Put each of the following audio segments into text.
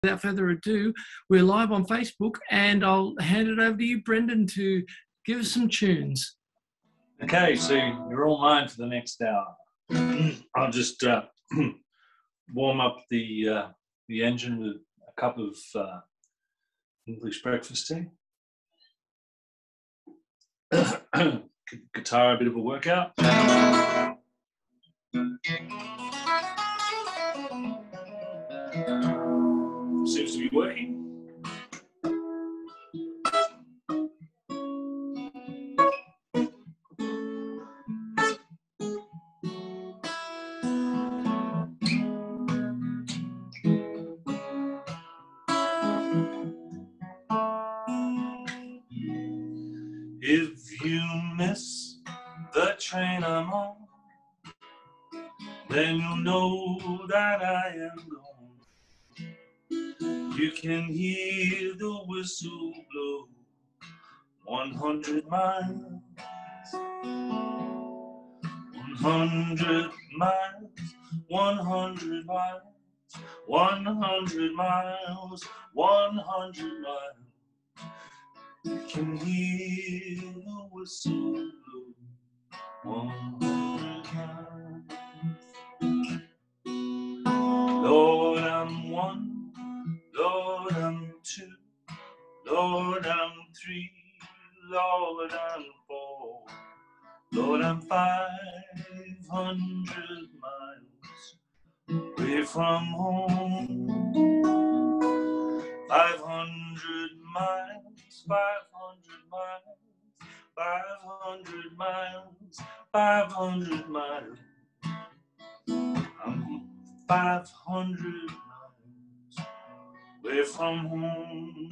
Without further ado, we're live on Facebook, and I'll hand it over to you, Brendan, to give us some tunes. Okay, so you're all mine for the next hour. I'll just warm up the engine with a cup of English breakfast tea. Guitar, a bit of a workout. Seems to be working. If you miss the train I'm on, then you'll know that I am gone. You can hear the whistle blow 100 miles, 100 miles, 100 miles, 100 miles, 100 miles. You can hear the whistle blow 100 miles. Lord, I'm one, Lord, I'm two, Lord, I'm three, Lord, I'm four, Lord, I'm 500 miles away from home. 500 miles, 500 miles, 500 miles, 500 miles. I'm 500 miles away from home,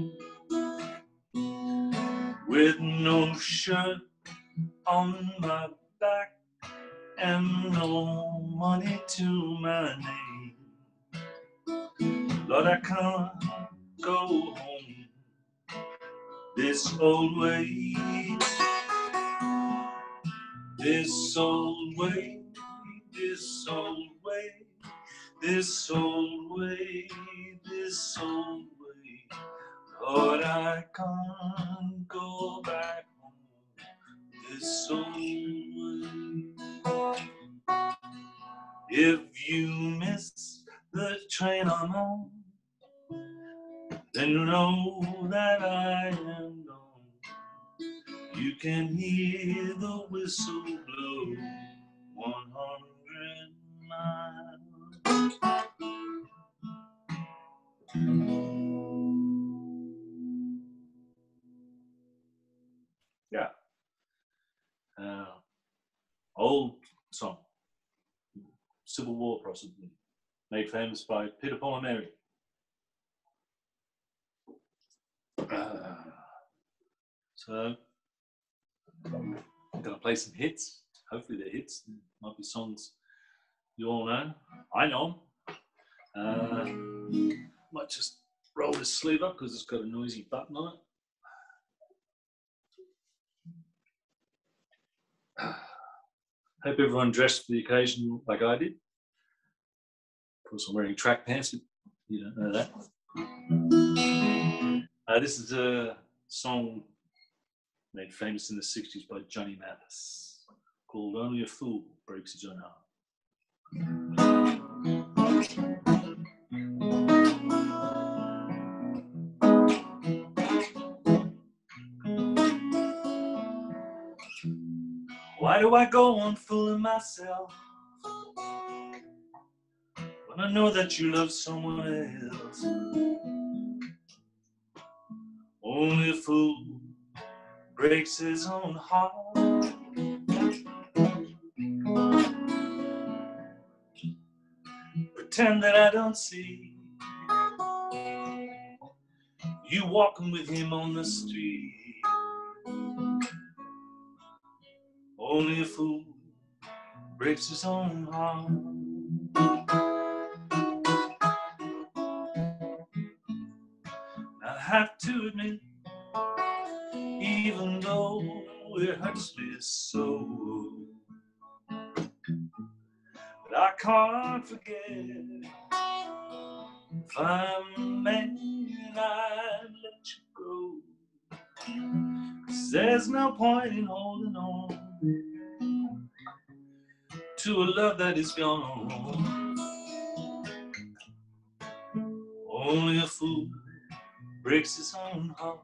with no shirt on my back and no money to my name. Lord, I can't go home this old way, this old way, this old way, this old way, this old way. Lord, I can't go back home this old way. If you miss the train I'm on, then you know that I am gone. You can hear the whistle blow 100 miles. Yeah. Old song. Civil War, possibly. Made famous by Peter, Paul and Mary. So, I'm going to play some hits. Hopefully they're hits. Might be songs you all know. I know them. Might just roll this sleeve up because it's got a noisy button on it. Hope everyone dressed for the occasion like I did. Of course, I'm wearing track pants, but you don't know that. This is a song made famous in the 60s by Johnny Mathis, called Only a Fool Breaks His Own Heart. Why do I go on fooling myself when I know that you love someone else? Only a fool breaks his own heart. Pretend that I don't see you walking with him on the street. Only a fool breaks his own heart. I have to admit, even though it hurts me so, but I can't forget If I'm a man, I'd let you go. 'Cause there's no point in holding on to a love that is gone. Only a fool breaks his own heart.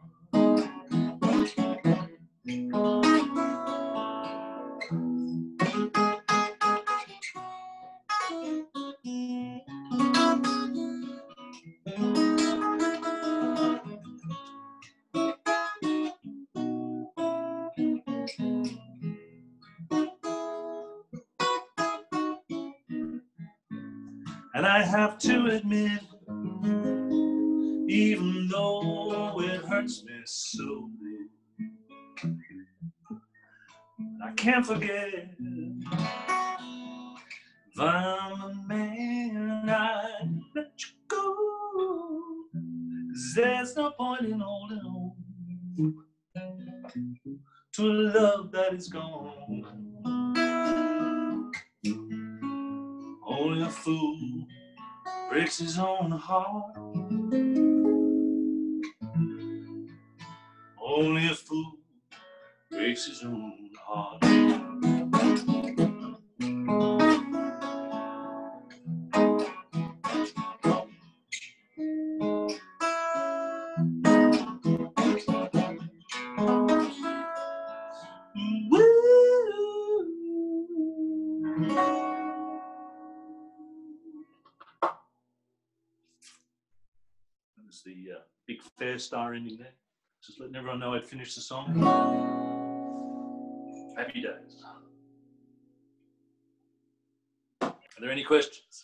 And I have to admit, even though it hurts me so, I can't forget. If I'm a man, I'd let you go. 'Cause there's no point in holding on to a love that is gone. Only a fool breaks his own heart. Only a fool breaks his own heart. That was the big fair star ending there. Just letting everyone know I'd finished the song. Happy days. Are there any questions?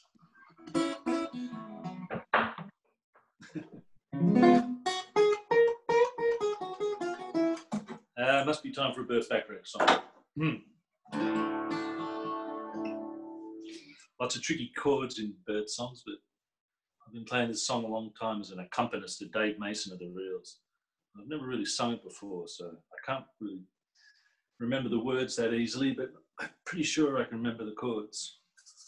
Must be time for a Burt Bacharach song. Lots of tricky chords in Burt songs, but I've been playing this song a long time as an accompanist to Dave Mason of the Reels. I've never really sung it before, so I can't really remember the words that easily, but I'm pretty sure I can remember the chords.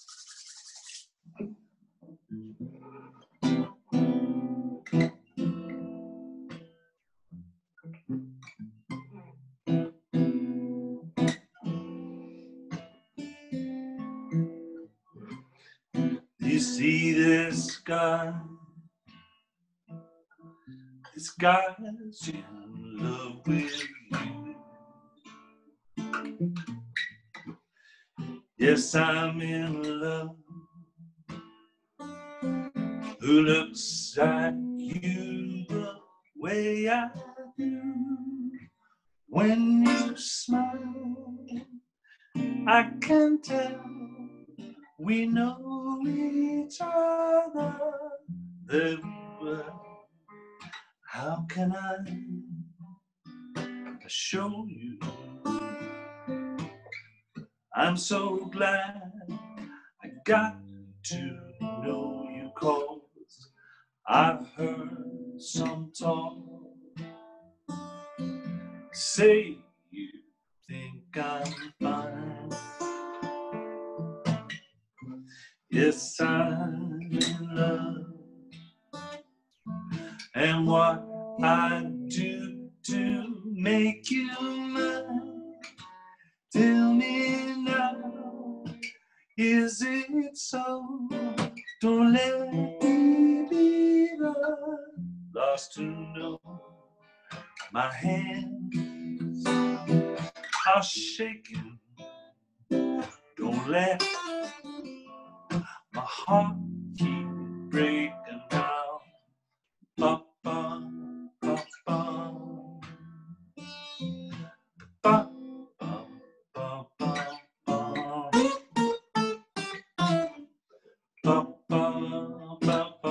You see this guy? This guy's in love with you. Yes, I'm in love. Who looks like you the way I do? When you smile, I can tell we know each other very well. How can I show you? I'm so glad I got to know you, 'cause I've heard some talk say you think I'm fine. Yes, I'm in love. And what I do to make you mine, tell me now, is it so? Don't let me be the last to know. My hands are shaking. Don't let my heart keep breaking down. Ba, ba, ba, ba. Ba, ba, ba, ba, ba. Ba, ba, ba, ba.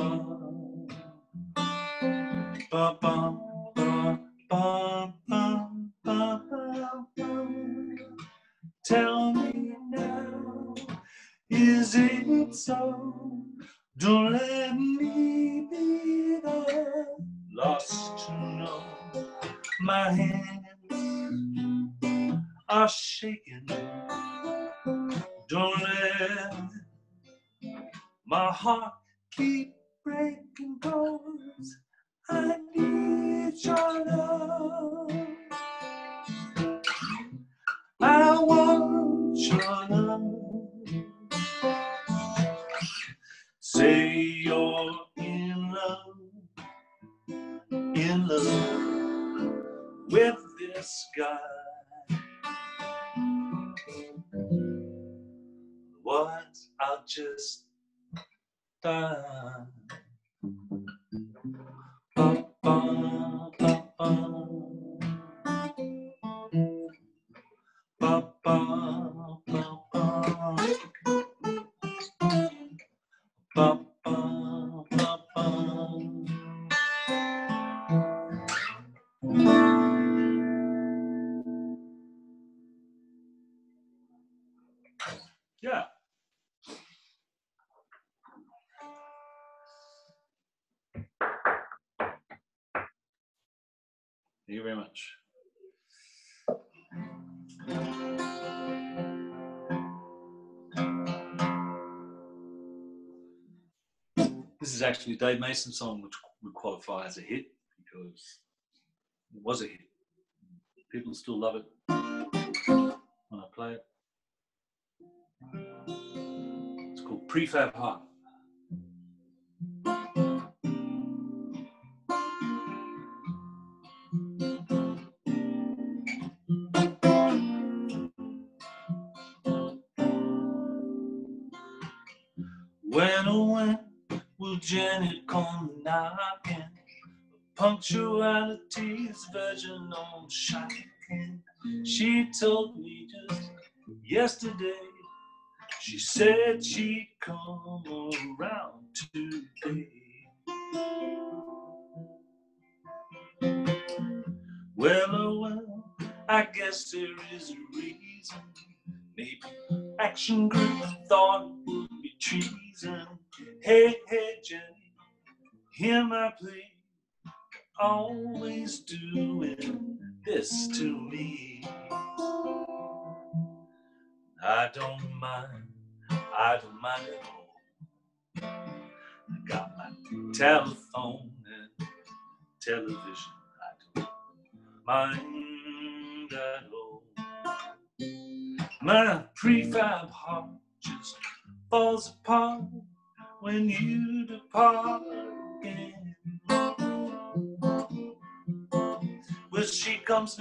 Ba, ba, ba, ba, ba, ba, ba. Tell me now, is it so? Don't let me be the last to know. My hands are shaking. Don't let my heart keep breaking I need your love. I want your love. Say you're in love with this guy. What? I'll just die. Ba, ba, ba, ba. Ba, ba, ba, ba. Ba, ba, ba, ba. Yeah. Thank you very much. This is actually a Dave Mason song, which would qualify as a hit because it was a hit. People still love it when I play it. It's called Prefab Heart. When will Janet come knocking? Punctuality's version on shocking. She told me just yesterday. She said she'd come around today. Well, oh well, I guess there is a reason. Maybe Action Group thought it would be treason. Hey, hey, Jenny, hear my plea. Always doing this to me. I don't mind at all. I got my telephone and television. I don't mind at all. My prefab heart just falls apart when you depart again. Well, she comes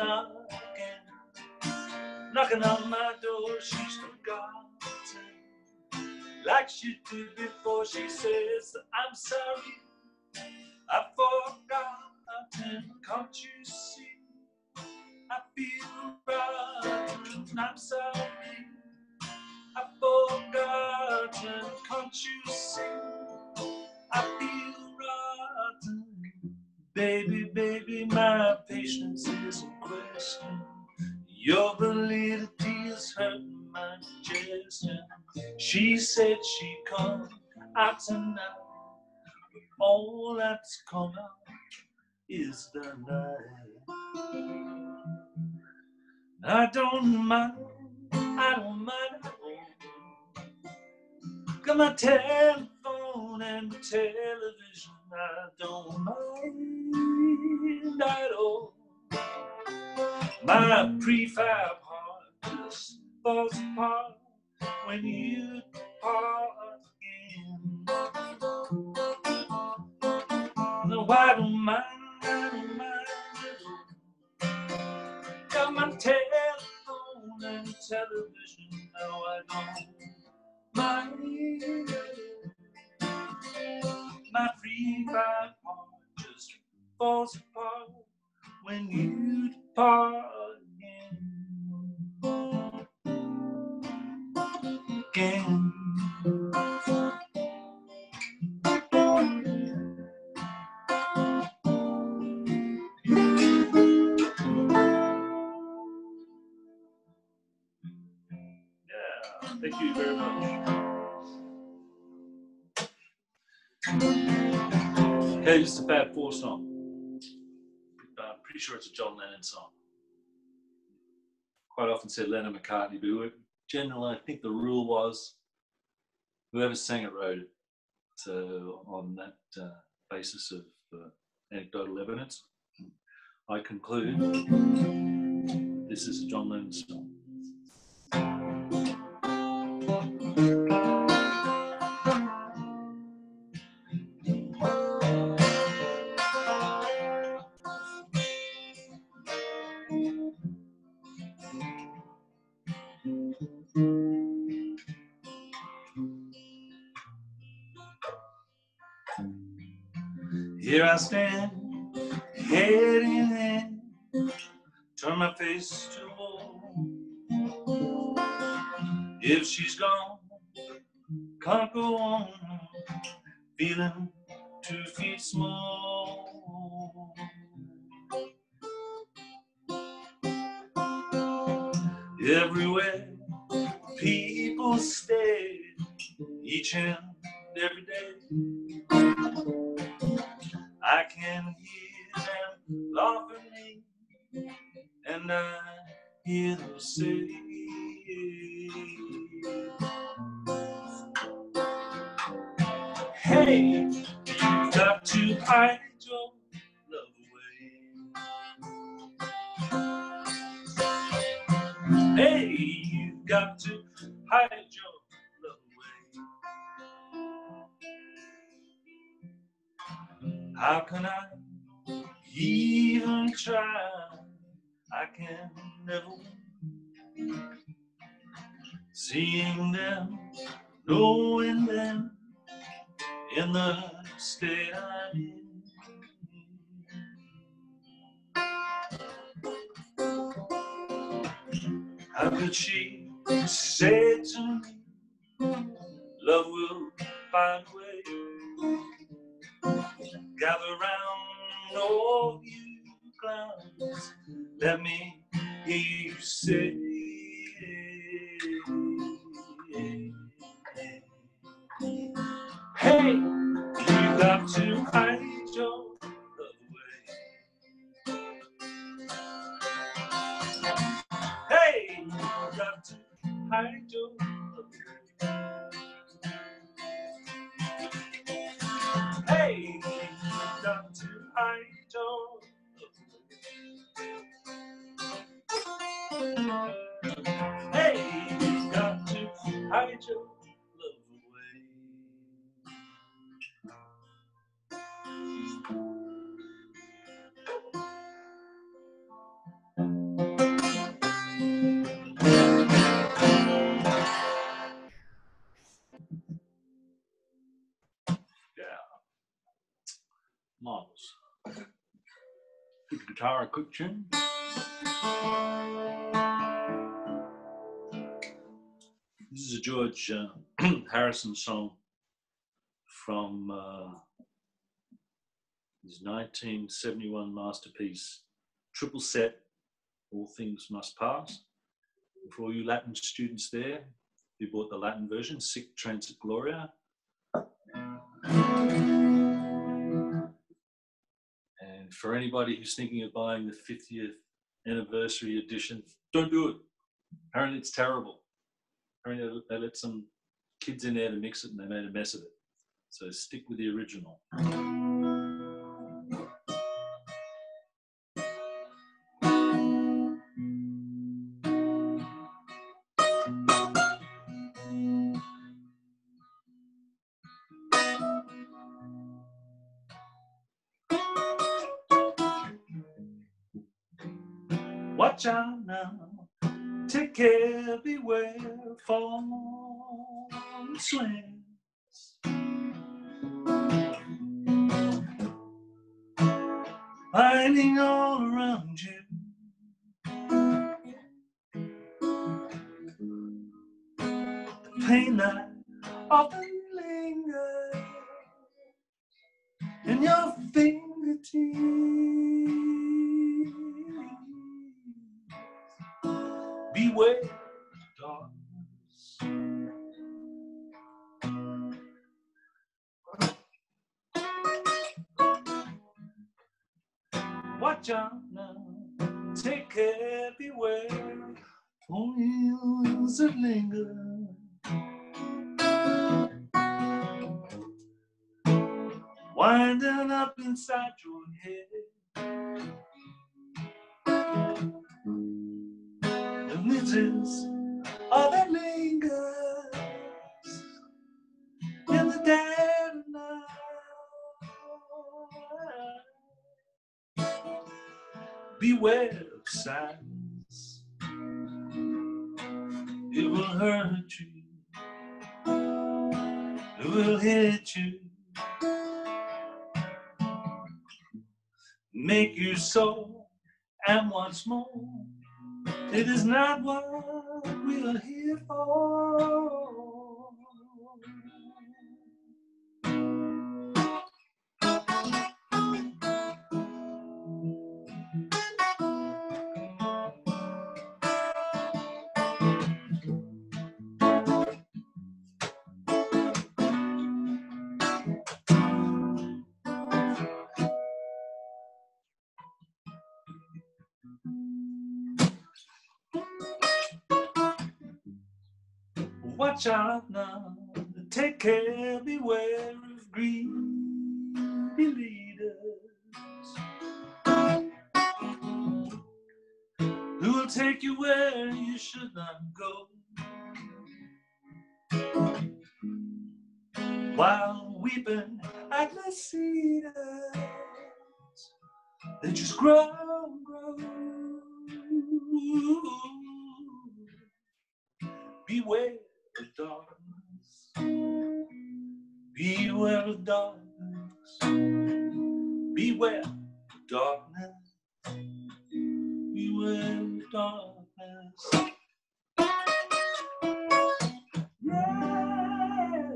knocking on my door. She's forgotten, like she did before. She says, I'm sorry, I've forgotten. Can't you see? I feel rotten. I'm sorry, I've forgotten. Can't you see? I feel rotten. Baby, baby, my patience is in question. Your validity is hurting my digestion. She said she'd come out tonight, but all that's come out is the night. I don't mind at all. Got my telephone and the television. I don't mind at all. My prefab heart just falls apart when you depart again. No, I don't mind at all. Got my telephone and television. No, I don't mind. My prefab heart just falls apart when you depart again. Yeah, thank you very much. Okay, this is a Fab Four song. I'm pretty sure it's a John Lennon song. Quite often said Lennon McCartney, but generally I think the rule was whoever sang it wrote it. So on that basis of anecdotal evidence, I conclude this is a John Lennon song. Here I stand, head in hand, turn my face to the wall. If she's gone, can't go on, feeling 2 feet small. Everywhere people stare, each and every day. I can hear them laugh at me, and I hear them say, hey, you've got to hide your love away. Hey, you've got to hide your love away. How can I even try? I can never win. Seeing them, knowing them in the state I'm in. How could she say to me, love will find a way? Gather round, all you clowns, let me hear you say, hey, you got to hide your love away. Hey, you got to hide your love away. Hey, you got to hide your love away. Hey, you got to hide your love away. Miles. Good guitar, a quick tune. This is a George Harrison song from his 1971 masterpiece, Triple Set, All Things Must Pass. For all you Latin students there who bought the Latin version, Sic Transit Gloria. And for anybody who's thinking of buying the 50th anniversary edition, don't do it. Apparently it's terrible. Apparently they let some kids in there to mix it and they made a mess of it. So stick with the original. Watch out now, take care, beware, fall swings. Finding all around you. The pain that often lingers in your fingertips. Beware, darkness. Watch out now, take care, beware, points that linger. winding up inside your head. And this is all that lingers in the dead of night. Beware of silence, it will hurt you, it will hit you, make you so, and once more, it is not what we are here for. Watch out now, take care, beware of greedy leaders who will take you where you should not go, while weeping atlas cedars, they just grow and grow. Beware of darkness, beware of darkness, beware of darkness, beware of darkness. Yeah.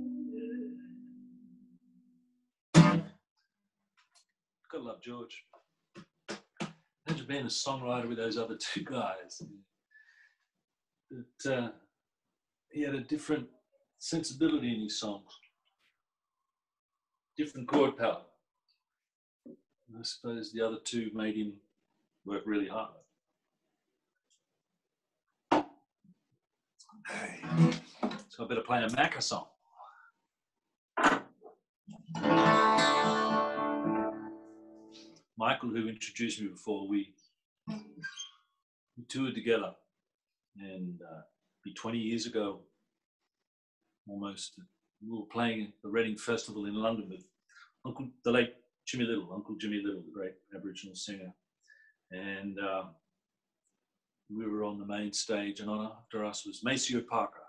Gotta love George. Imagine being a songwriter with those other two guys. But he had a different sensibility in his songs, different chord palette. I suppose the other two made him work really hard. Hey, so I better play a Macca song. Michael, who introduced me before, we toured together, and 20 years ago, almost, we were playing at the Reading Festival in London with the late Jimmy Little, Uncle Jimmy Little, the great Aboriginal singer. And we were on the main stage, and on after us was Maceo Parker,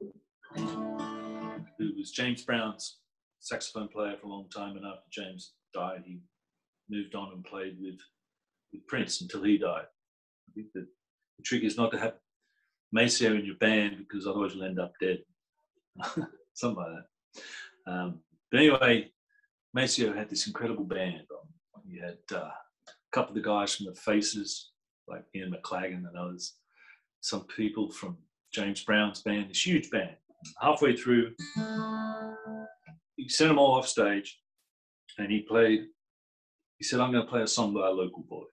who was James Brown's saxophone player for a long time, and after James died, he moved on and played with Prince until he died. I think that the trick is not to have Maceo in your band, because otherwise you'll end up dead. Something like that. But anyway, Maceo had this incredible band. He had a couple of the guys from the Faces, like Ian McLagan and others, some people from James Brown's band, this huge band. Halfway through, he sent them all off stage, and he said, I'm going to play a song by a local boy.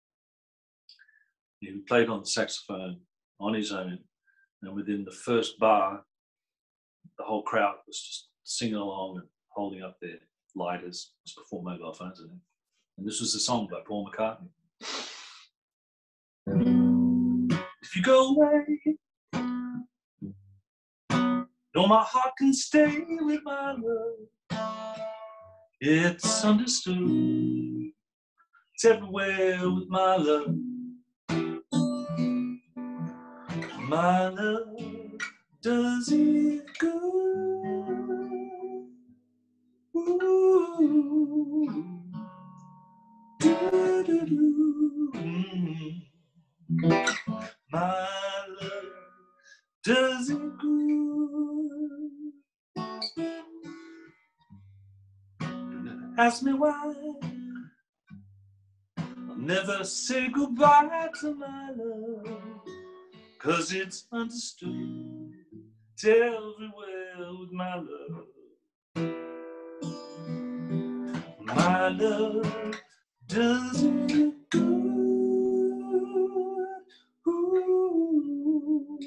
He played on the saxophone on his own, and within the first bar, the whole crowd was just singing along and holding up their lighters. It was before mobile phones, I think. And this was a song by Paul McCartney. If you go away, no, my heart can stay with my love. It's understood. It's everywhere with my love. My love does it good. Ooh. Do, do, do. My love does it good. Ask me why I'll never say goodbye to my love, 'cause it's understood. It's everywhere with my love. My love does it good. Ooh.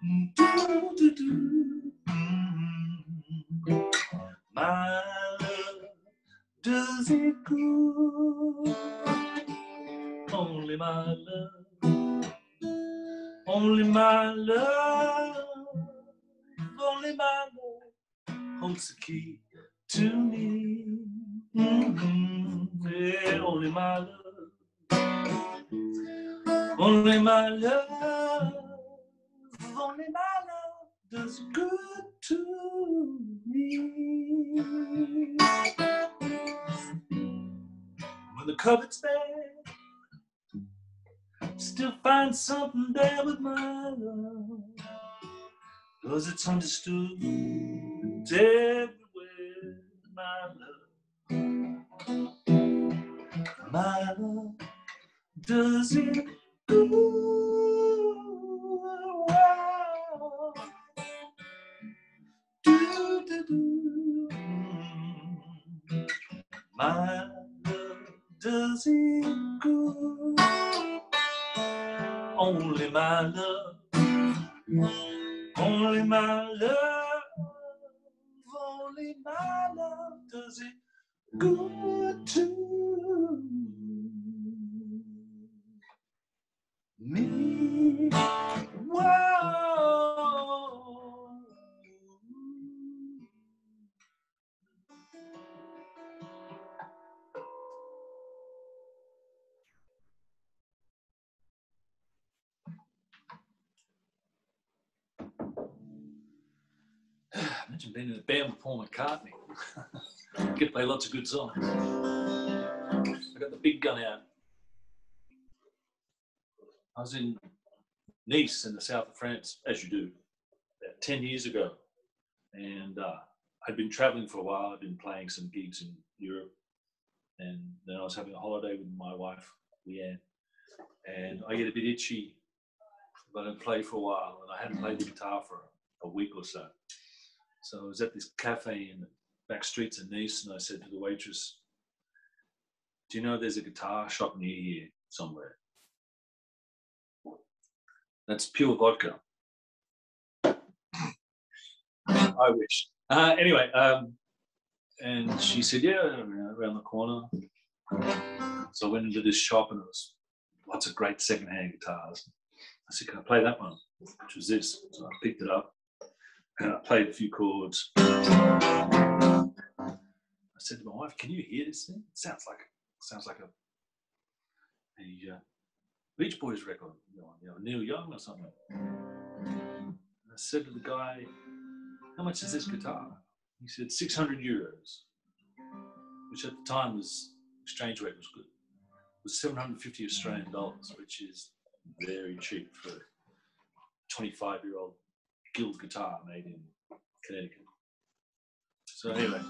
Do, do, do. My love does it good. Only my love, only my love, only my love holds the key to me. Yeah, only my love, only my love, only my love does good to me. When the cupboard's bare, still find something there with my love, 'cause it's understood it's everywhere. My love does it good. Wow. Do, do, do. My love does it good. Only my love, only my love, only my love does it good to me. Whoa. Imagine being in a band with Paul McCartney. Get to play lots of good songs. I got the big gun out. I was in Nice in the south of France, as you do, about 10 years ago. And I'd been traveling for a while. I'd been playing some gigs in Europe. And then I was having a holiday with my wife, Leanne. And I get a bit itchy if I don't play for a while. And I hadn't played the guitar for a week or so. So I was at this cafe in the back streets of Nice, and I said to the waitress, "Do you know there's a guitar shop near here somewhere? That's pure vodka." I wish. Anyway, and she said, "Yeah, around the corner." So I went into this shop, and there was lots of great secondhand guitars. I said, "Can I play that one?" Which was this. So I picked it up, and I played a few chords. I said to my wife, "Can you hear this thing? It sounds like a Beach Boys record, Neil Young or something." And I said to the guy, "How much is this guitar?" He said, €600, which at the time was, exchange rate was good. It was 750 Australian dollars, which is very cheap for a 25-year-old Guild guitar made in Connecticut. So anyway,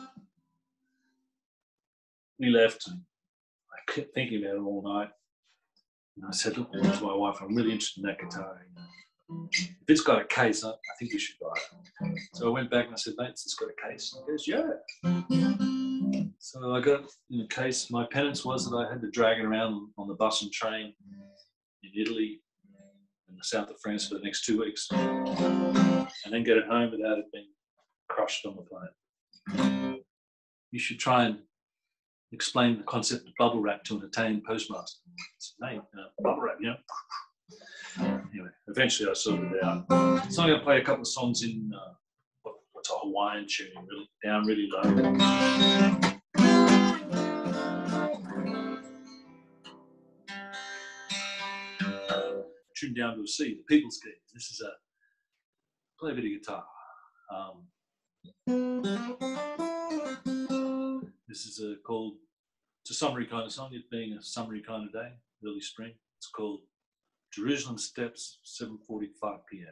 we left, and I kept thinking about it all night. And I said, "Look, to my wife, I'm really interested in that guitar. If it's got a case, I think we should buy it." So I went back and I said, "Mate, it's got a case." And he goes, "Yeah." So I got in a case. My penance was that I had to drag it around on the bus and train in Italy and the south of France for the next 2 weeks, and then get it home without it being crushed on the plane. You should try and explain the concept of bubble wrap to an Italian postmaster. It's, "Mate, bubble wrap, Anyway, eventually I sorted it out. So I'm going to play a couple of songs in what's a Hawaiian tune, down really low. Tune down to a C, the People's Key. This is play a bit of guitar. This is called, it's a summery kind of song, it being a summery kind of day, early spring. It's called Jerusalem Steps, 7:45 p.m.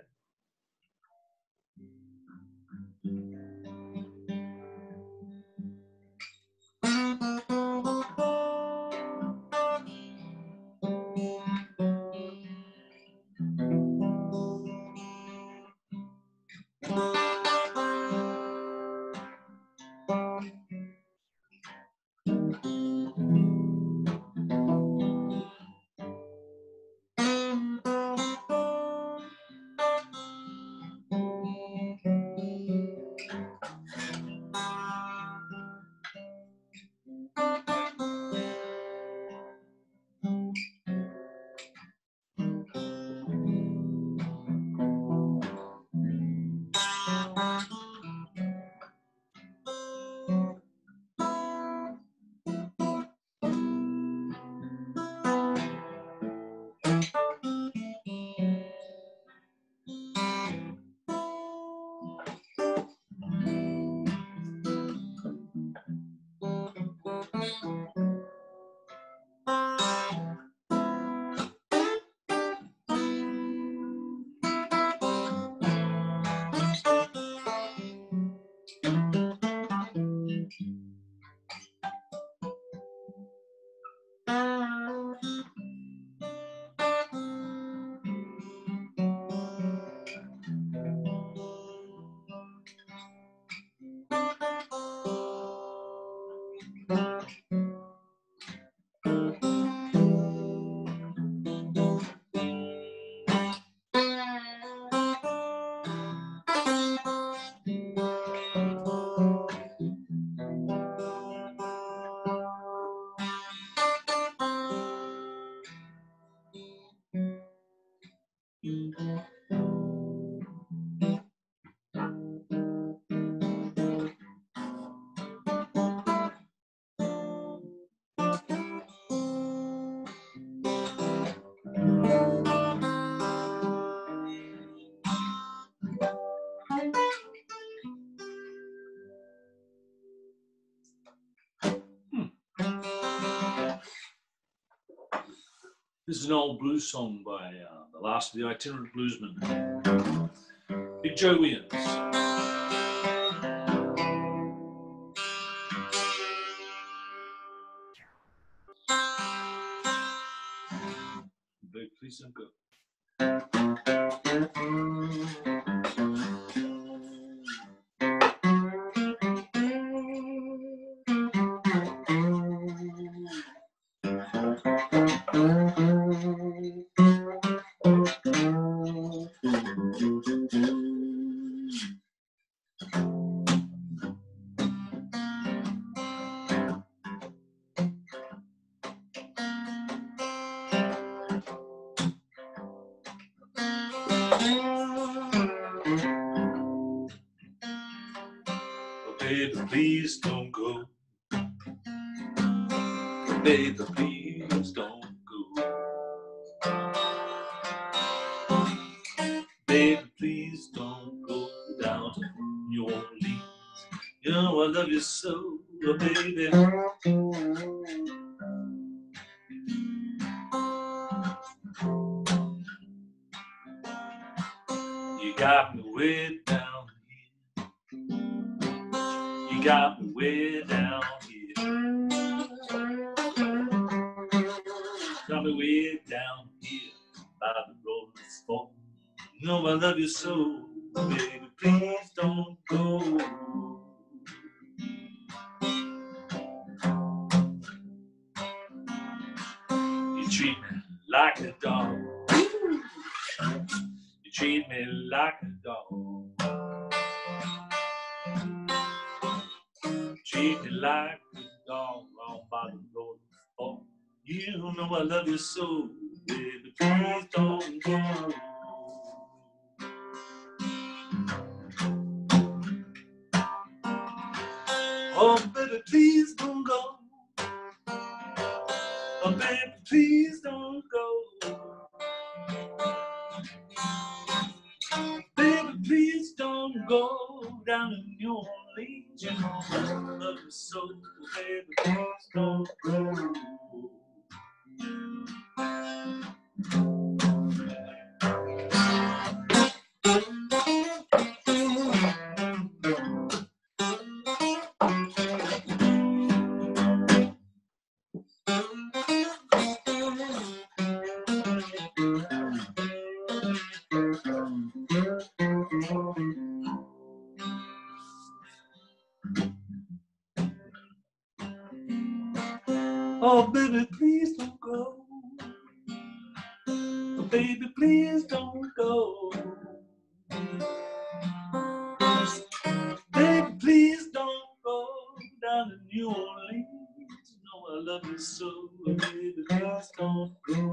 This is an old blues song by the last of the itinerant bluesmen, Big Joe Williams. Baby, please don't go. Baby, please don't go. Baby, please don't go. Baby, please don't go down to New Orleans. You know I love you so, baby. You got me way down here. You got me way down here. Got me way down here by the rolling stone. You know I love you so, baby, please don't go. You treat me like a dog. You treat me like a dog. You treat me like a dog all by the rolling stone. You know I love you so, baby, please don't go. Oh, baby, please don't go. Oh, baby, please don't go. Baby, please don't go down to New Orleans. You know I love you so, baby, please don't go. Oh, baby, please don't go. Oh, baby, please don't go. Baby, please don't go down to New Orleans. You know I love you so, baby, please don't go.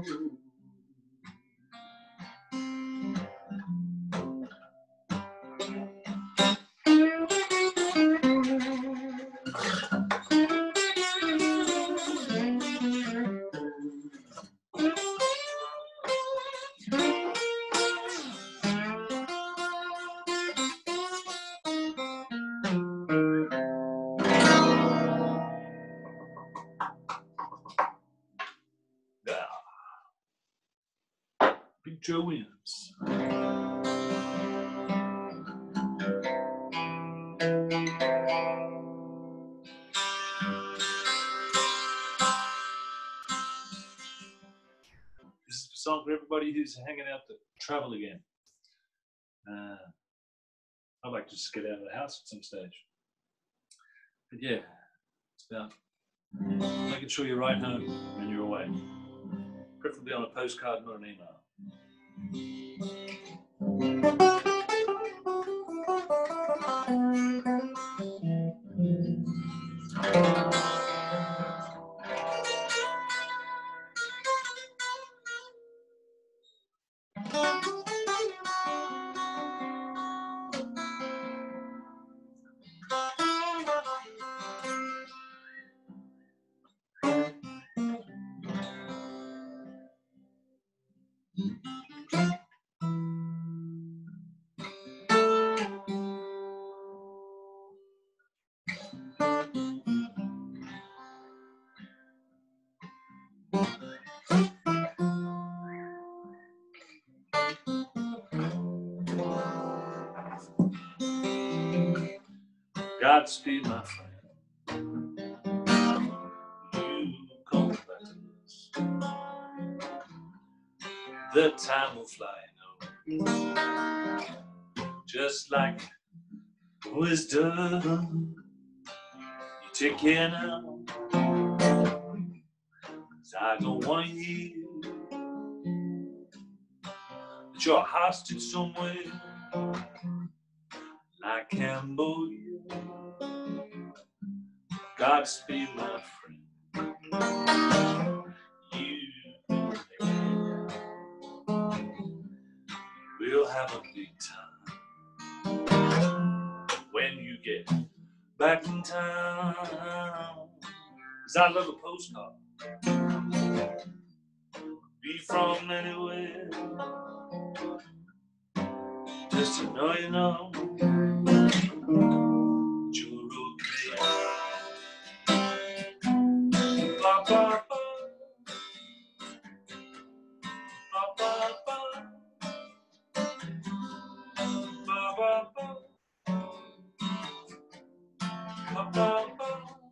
Big Joe Williams. This is a song for everybody who's hanging out to travel again. I'd like to just get out of the house at some stage. But yeah, it's about making sure you ride home when you're away. Preferably on a postcard, not an email. Godspeed, my friend. You come back to us. The time will fly, you know, just like wisdom. You take care now, 'cause I don't want to hear that you're hostage somewhere like Cambodia. Godspeed, my friend. We'll have a big time when you get back in town. 'Cause I love a postcard. Be from anywhere, just to know you know you're okay. Ba, ba, ba. Ba, ba, ba. Ba, ba, ba. Ba, ba, ba.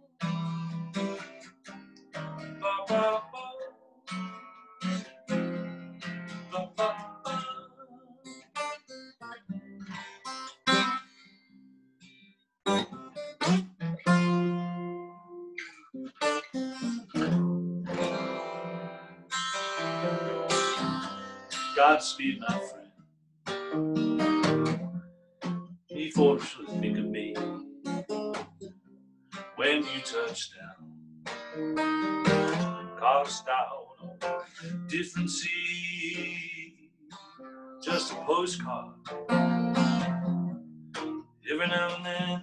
Ba, ba, ba. Ba, ba, ba. Godspeed, my friend. Before you should think of me when you touch down, cast out on different sea, just a postcard every now and then,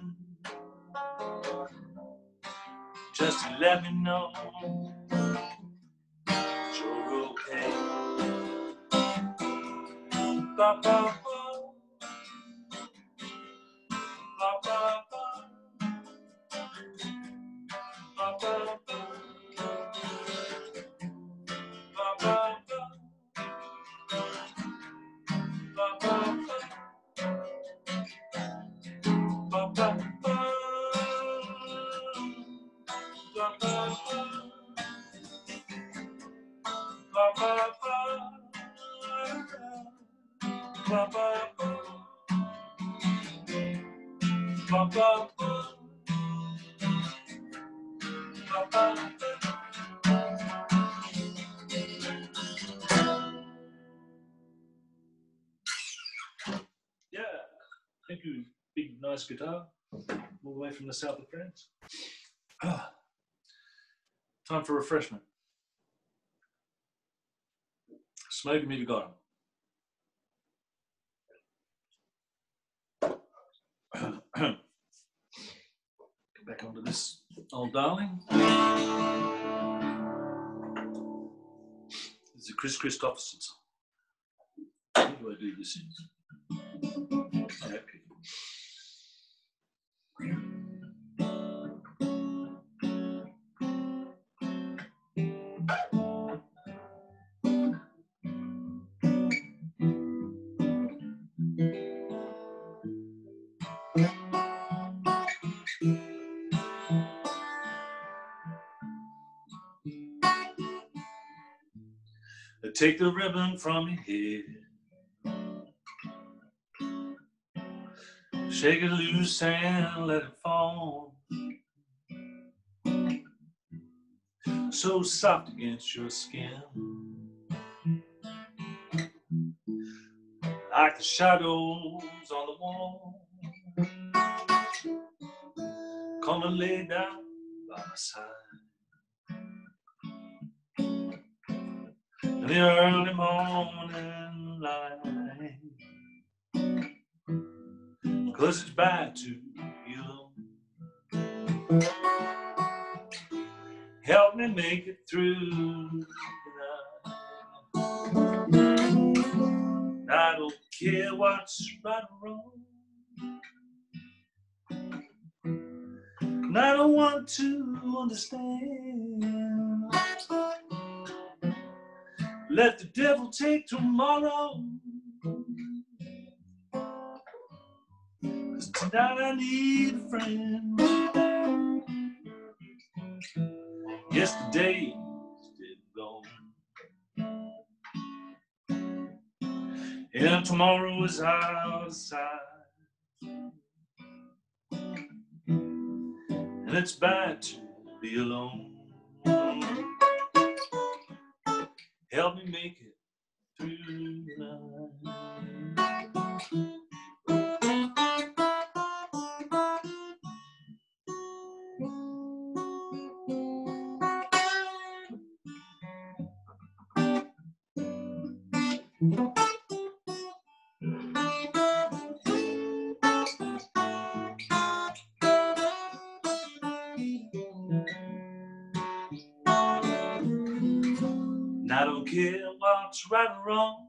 just to let me know that you're okay. Ba, ba, ba. Ba, ba, ba. Ba, ba, ba. Ba, ba, ba. Ba, ba, ba. Ba, ba, ba. Ba, ba, ba. Ba, ba, ba. Ba, ba, ba. Ba, ba, ba. Ba, ba, ba. Yeah, thank you, big nice guitar, all the way from the south of France. Time for refreshment. Smoke me to got him. Get back onto this old darling. This is a Chris Christopherson song. How do I do this in? Okay. Take the ribbon from your head, shake it loose and let it fall, so soft against your skin, like the shadows on the wall. Come and lay down by my side in the early morning light, 'cause it's bad to be alone. Help me make it through the night. I don't care what's right or wrong, and I don't want to understand. Let the devil take tomorrow, 'cause Tonight I need a friend. Yesterday is gone, and tomorrow is out of sight. And it's bad to be alone. Help me make it through the night. And I don't care what's right or wrong,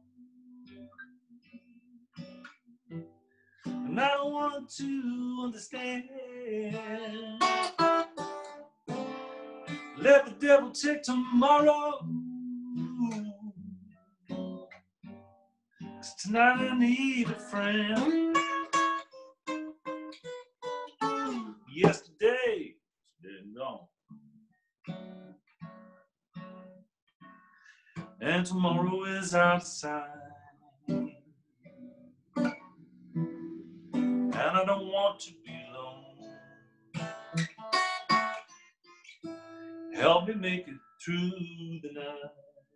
and I don't want to understand. Let the devil take tomorrow, 'cause tonight I need a friend. Yesterday's dead and gone, and tomorrow is outside. And I don't want to be alone. Help me make it through the night.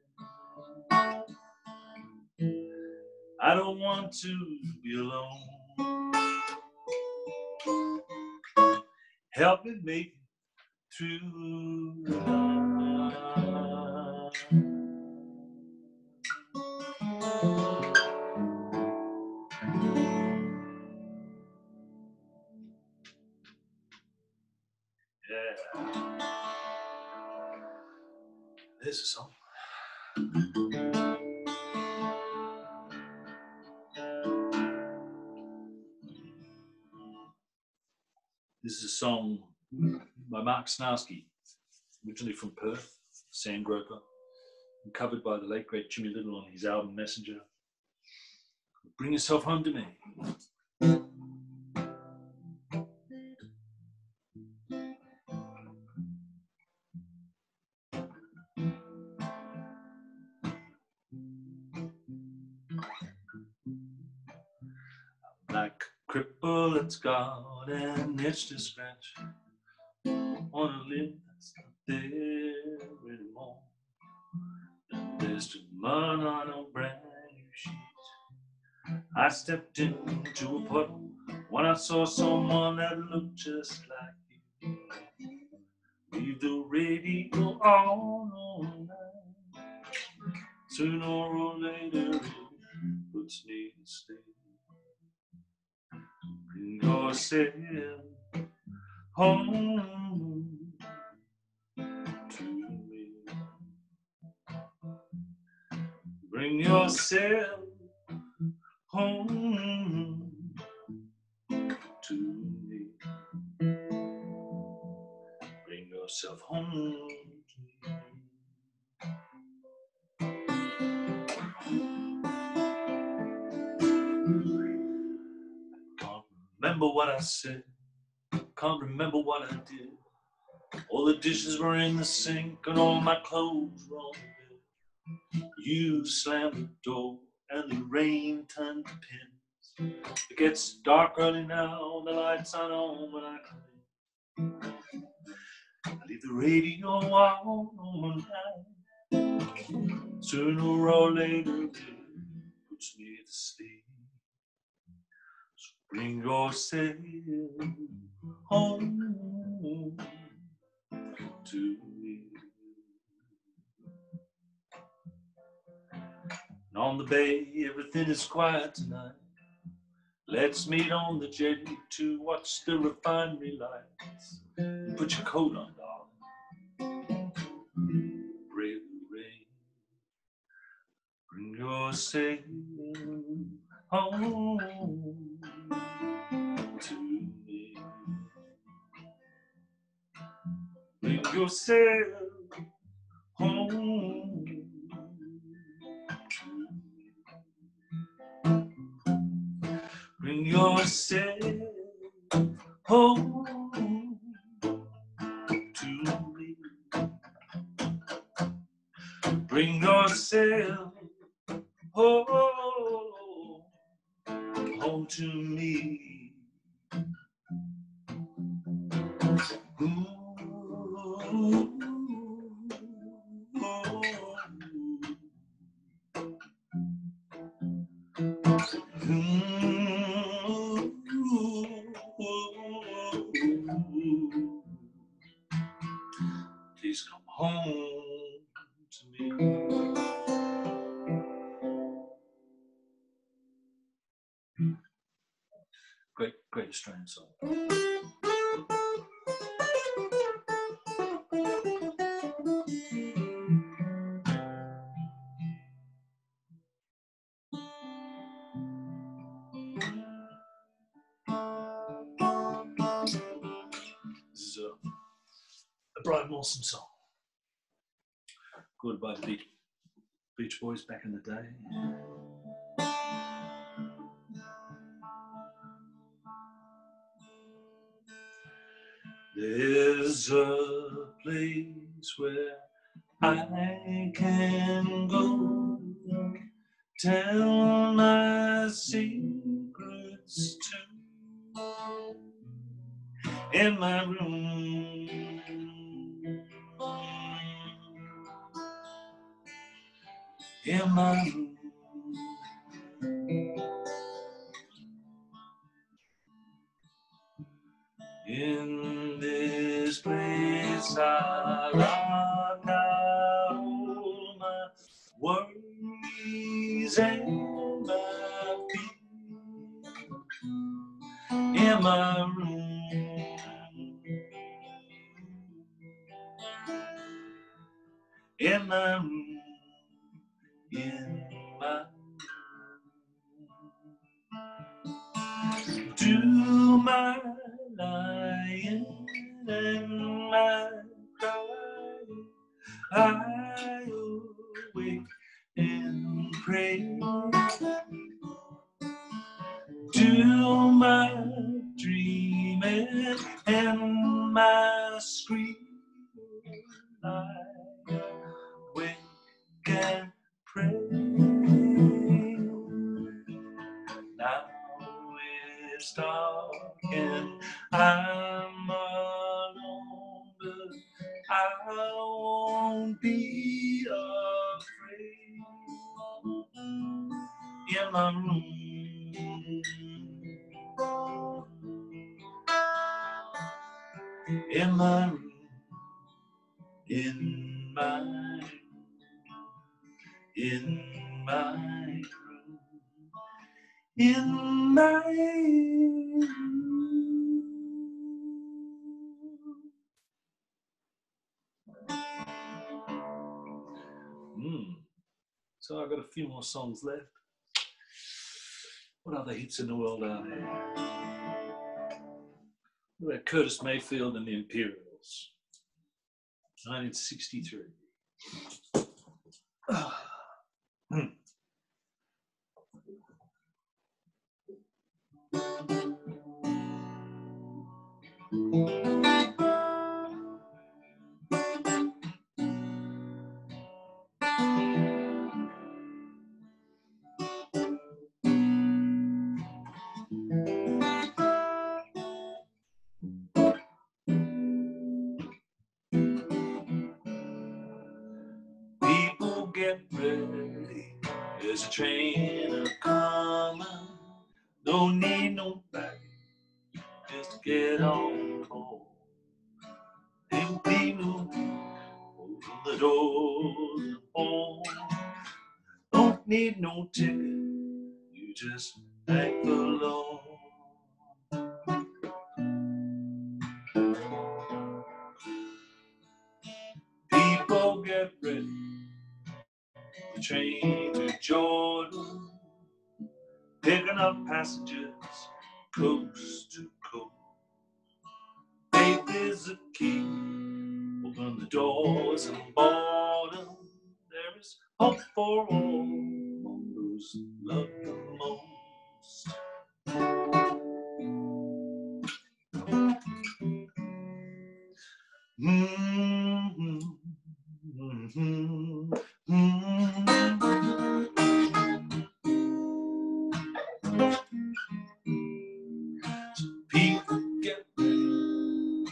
I don't want to be alone. Help me make it through the night. Yeah. There's a song. This is a song by Mark Snarski, originally from Perth, Sandgroper, and covered by the late great Jimmy Little on his album Messenger. Bring Yourself Home to Me. Like a cripple that's got an itch to scratch on a lip that's not there anymore. And there's too much on a brand new sheet. I stepped into a puddle when I saw someone that looked just like you. Leave the radio on all night. Sooner or later it puts me to sleep. Bring yourself home to me. Bring yourself home to me. Bring yourself home to me. Can't remember what I said, can't remember what I did. All the dishes were in the sink and all my clothes were on the bed. You slammed the door and the rain turned to pins. It gets dark early now, the lights aren't on when I come in. I leave the radio on all night. Sooner or later it puts me to sleep. So bring yourself home to me. And on the bay, everything is quiet tonight. Let's meet on the jetty to watch the refinery lights. Put your coat on, darling. Brave the rain. Bring yourself home to me. Bring yourself home to me. Bring yourself Bring yourself home to me. Ooh. Please come home to me. Great Australian song. This is a Brian Wilson song. Good by the Beach Boys back in the day. There's a place where I can go, tell my secrets to, in my room. In my room. In this place I lock out all my worries and my fears. In my room. In my room. In my room. Do my lying and my crying, I awake and pray. Do my dreaming and my screaming, I awake and pray. Now it's dark and I'm alone, but I won't be afraid. In my room. In my room. In my room. In my room. In my room. So I've got a few more songs left. What other hits in the world are there? What about Curtis Mayfield and the Imperials? 1963. People get ready, there's a train a-coming. No need no baggage, just to get on board. And people open the doors and home. Don't need no ticket, you just thank the Lord. People get ready, the train to Jordan, picking up passengers coast to coast. Faith is the key, open the doors and board them. There is hope for all on those who love the most. Mm-hmm. Mm-hmm. People get ready.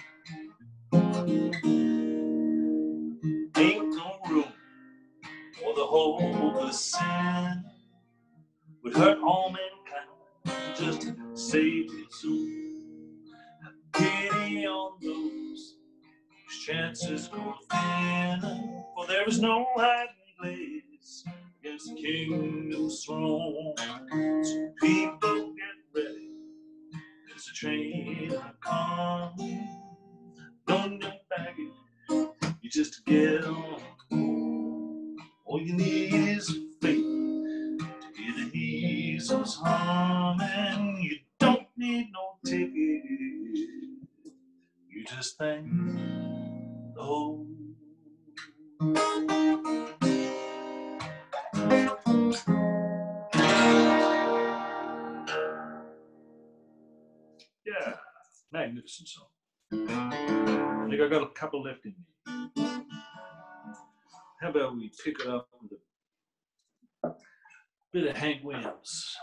Ain't no room for the hopeless sin. Would hurt all mankind just to save its soon. Have pity on those whose chances go thin, for there is no hiding place against the kingdom's throne. So people get ready, there's a train coming. Don't get baggage, you just get on. All you need is faith to hear the Neeson's humming. You don't need no ticket, you just thank the whole. Yeah, magnificent song. I think I got a couple left in me. How about we pick it up with a bit of Hank Williams?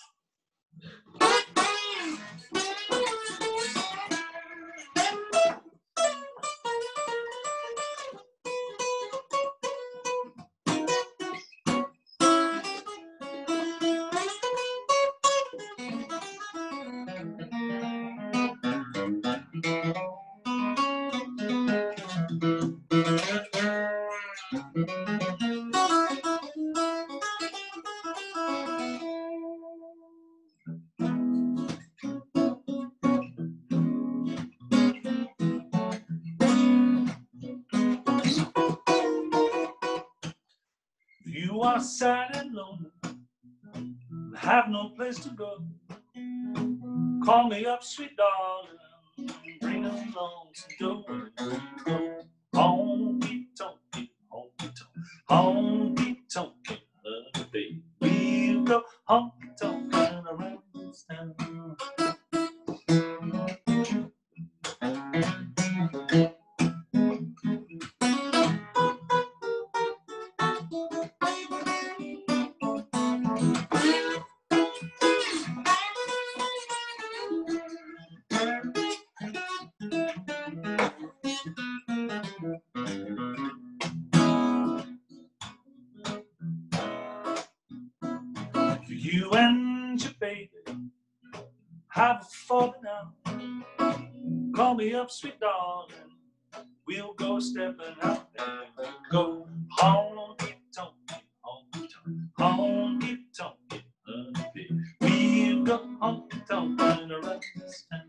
You are sad and lonely, have no place to go. Call me up, sweet darling, bring along some dough. Honky tonky, honky tonk, honky tonky, baby. We'll go honky tonkin' around this town. You and your baby have a falling out. Call me up, sweet darling. We'll go stepping out and we'll go honky tonky, honky tonk, honky tonky, baby. We'll go honky tonkin' around this town.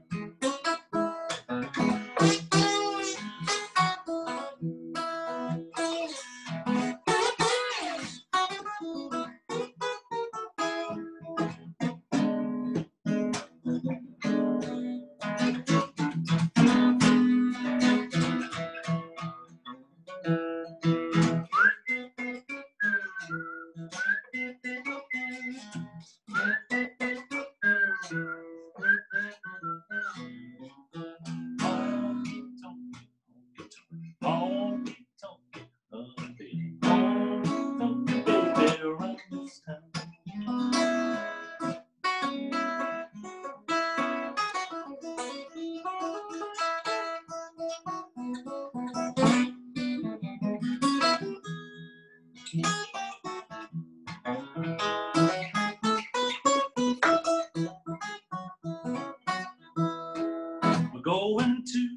We're going to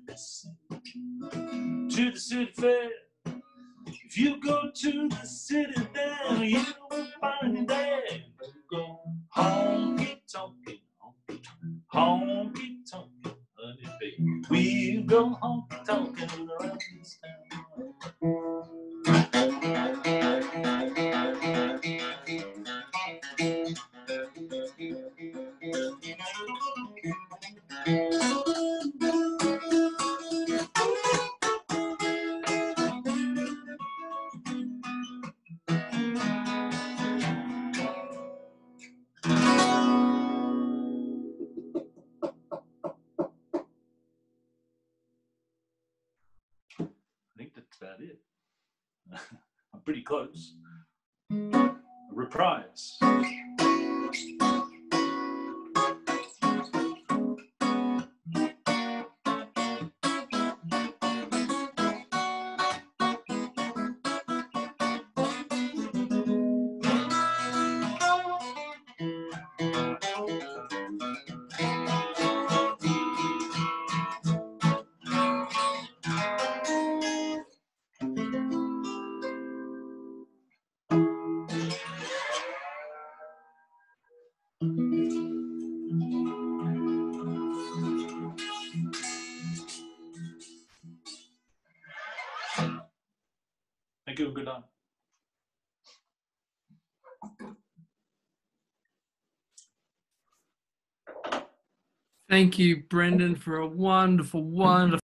the city fair. If you go to the city there, you will find me there. We'll go honky tonky, honky tonk, honky tonky, honey baby. We'll go honky tonkin' around this town. pretty close. Reprise. Thank you. Good night. Thank you, Brendan, for a wonderful, wonderful